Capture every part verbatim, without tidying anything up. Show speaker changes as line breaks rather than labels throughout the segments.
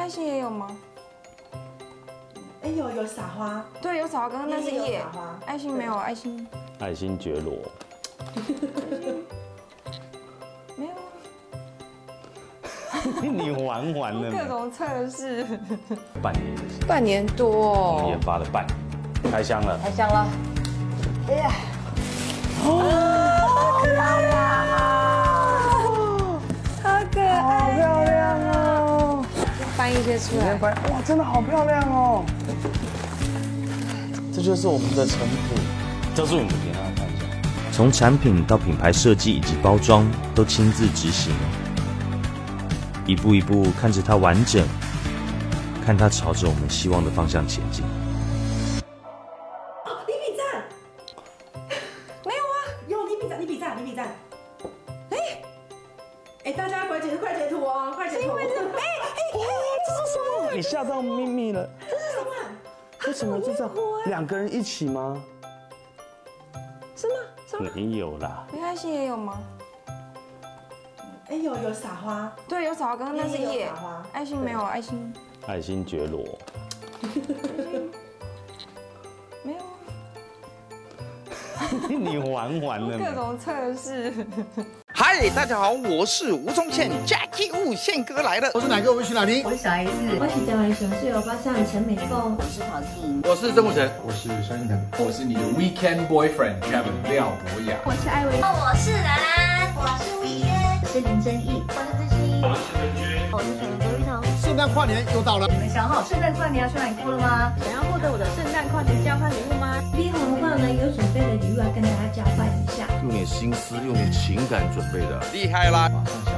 爱心也有吗？
哎，有有撒花，
对，有撒花，刚刚那是叶。
撒花，
爱心没有，爱心。
爱新觉罗。
没有啊。
你玩完了
各种测试。
半年，
半年多。
研发了半年，开箱了。
开箱了。哎呀。哦，好漂亮哦！好可爱。好漂亮哦！翻一些出来。
哇，真的好漂亮哦！这就是我们的成品。
这是我们给大家看一下，
从产品到品牌设计以及包装都亲自执行，一步一步看着它完整，看它朝着我们希望的方向前进。
哦，你比赞。
没有啊，
有你比赞，你比赞，你比赞。哎，哎，大家快截快截图哦，快截图。哎哎哎，
这是什么？你吓到咪咪了。
这是什么？
为什么就这样？两个人一起吗？
是吗？是吗？
没有啦。
没爱心也有吗？
哎，有有撒花，
对，有撒花，刚刚那是叶。
撒花，
爱心没有，爱心。
爱新觉罗。
没有啊。
你玩完了。
各种测试。
嗨，大家好，我是吴宗宪 ，Jackie Wu 宪哥来了。
我是哪个？我是哪里？
我是小 S， 我是台湾熊市有发上陈美凤，我是陶静，
我是曾国成，我是萧敬腾，我是你的 Weekend Boyfriend Kevin 廖博雅，
我是艾薇，
我是兰兰，我是魏轩，
我是林真义，我是志熙，
我是陈君，我是陈卓玉彤。
圣诞跨年又到了，
你们想好圣诞跨年要去哪里过了吗？
想要获得我的圣诞跨年交换礼物吗？
冰红的话呢，有准备的礼物要跟大家交换一下，
用点心思，用点情感准备的，
厉害啦！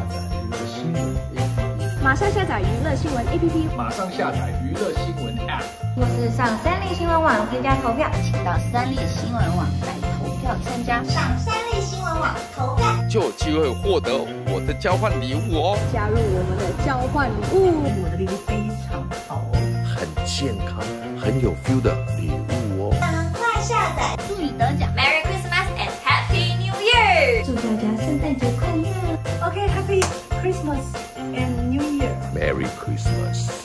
马上下载娱乐新闻 A P P，
马上下载娱乐新闻 A P P， 马上下载娱乐新闻 App，
或是上三立新闻网添加投票，请到三立新闻网来投票参加，
上三立新闻网投票，
就有机会获得我的交换礼物哦！
加入我们的交换礼物，
我的礼物非常好哦，
很健康、很有 feel 的礼物哦。
赶快下载，祝你得奖 ！Merry Christmas and Happy New Year！
祝大家圣诞节快乐 ！OK，Happy Christmas and New Year！
Merry Christmas。